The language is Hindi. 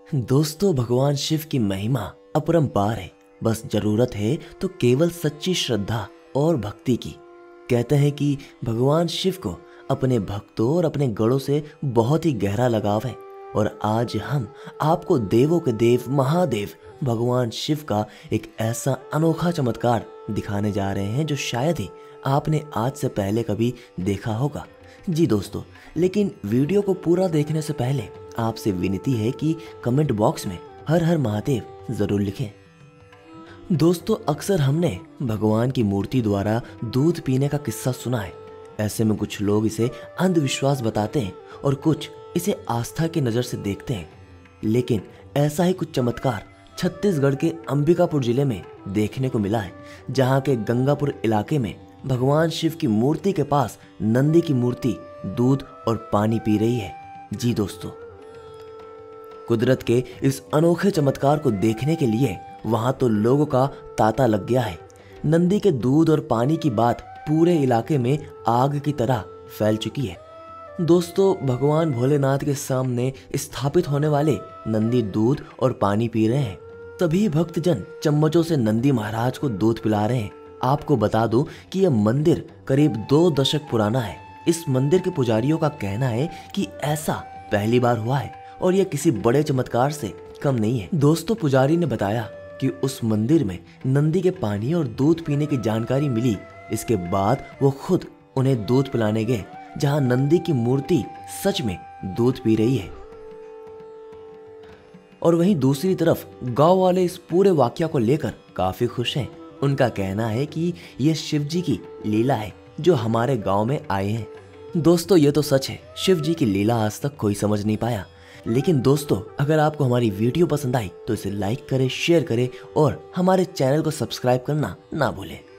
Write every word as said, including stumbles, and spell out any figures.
दोस्तों, भगवान शिव की महिमा अपरंपार है। बस जरूरत है तो केवल सच्ची श्रद्धा और भक्ति की। कहते हैं कि भगवान शिव को अपने भक्तों और अपने गणों से बहुत ही गहरा लगाव है। और आज हम आपको देवों के देव महादेव भगवान शिव का एक ऐसा अनोखा चमत्कार दिखाने जा रहे हैं जो शायद ही आपने आज से पहले कभी देखा होगा। जी दोस्तों, लेकिन वीडियो को पूरा देखने से पहले आपसे विनती है कि कमेंट बॉक्स में हर हर महादेव जरूर लिखें। दोस्तों, अक्सर हमने भगवान की मूर्ति द्वारा दूध पीने का किस्सा सुना है। ऐसे में कुछ लोग इसे अंधविश्वास बताते हैं और कुछ इसे आस्था की नजर से देखते हैं। लेकिन ऐसा ही कुछ चमत्कार छत्तीसगढ़ के अंबिकापुर जिले में देखने को मिला है, जहां के गंगापुर इलाके में भगवान शिव की मूर्ति के पास नंदी की मूर्ति दूध और पानी पी रही है। जी दोस्तों, कुदरत के इस अनोखे चमत्कार को देखने के लिए वहां तो लोगों का तांता लग गया है। नंदी के दूध और पानी की बात पूरे इलाके में आग की तरह फैल चुकी है। दोस्तों, भगवान भोलेनाथ के सामने स्थापित होने वाले नंदी दूध और पानी पी रहे हैं। तभी भक्तजन चम्मचों से नंदी महाराज को दूध पिला रहे हैं। आपको बता दूं कि यह मंदिर करीब दो दशक पुराना है। इस मंदिर के पुजारियों का कहना है कि ऐसा पहली बार हुआ है और यह किसी बड़े चमत्कार से कम नहीं है। दोस्तों, पुजारी ने बताया कि उस मंदिर में नंदी के पानी और दूध पीने की जानकारी मिली। इसके बाद वो खुद उन्हें दूध पिलाने गए, जहां नंदी की मूर्ति सच में दूध पी रही है। और वहीं दूसरी तरफ गांव वाले इस पूरे वाकया को लेकर काफी खुश हैं। उनका कहना है कि यह शिव जी की लीला है जो हमारे गांव में आए हैं। दोस्तों, ये तो सच है, शिव जी की लीला आज तक कोई समझ नहीं पाया। लेकिन दोस्तों, अगर आपको हमारी वीडियो पसंद आई तो इसे लाइक करें, शेयर करें और हमारे चैनल को सब्सक्राइब करना ना भूलें।